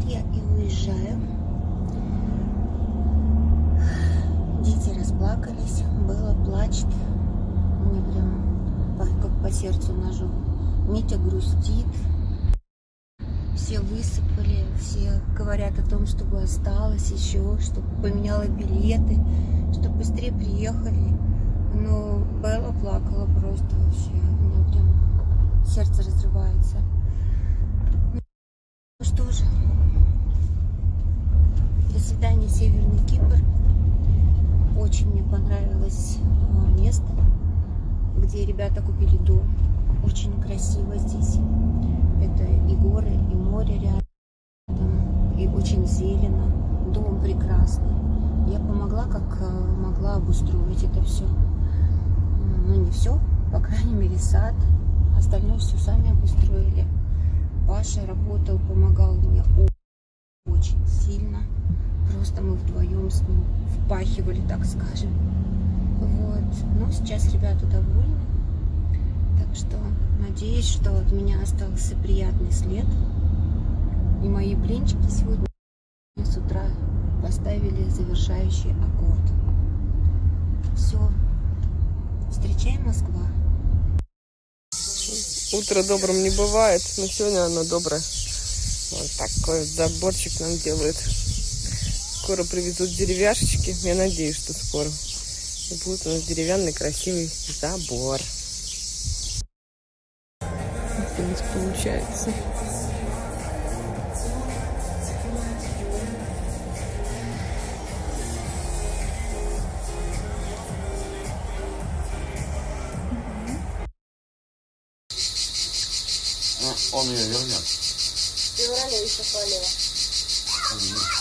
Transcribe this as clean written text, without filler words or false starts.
я и уезжаю. Дети расплакались, Белла плачет. Мне прям как по сердцу ножом. Митя грустит. Все высыпали, все говорят о том, чтобы осталось еще, чтобы поменяла билеты, чтобы быстрее приехали. Но Белла плакала просто вообще. У меня прям сердце разрывается. Ну что же, до свидания, Северный Кипр. Очень мне понравилось место, где ребята купили дом. Очень красиво здесь. Это и горы, и море рядом, и очень зелено. Дом прекрасный. Я помогла, как могла, обустроить это все. Ну, не все, по крайней мере, сад. Остальное все сами обустроили. Паша работал, помогал мне очень сильно. Просто мы вдвоем с ним впахивали, так скажем. Вот. Но сейчас ребята довольны. Так что надеюсь, что от меня остался приятный след. И мои блинчики сегодня с утра поставили завершающий аккорд. Все. Встречаем Москва. Утро добрым не бывает, но сегодня оно доброе. Вот такой вот заборчик нам делают. Скоро привезут деревяшечки. Я надеюсь, что скоро. И будет у нас деревянный красивый забор. Вот у нас получается. Он ее вернет. В феврале еще полила.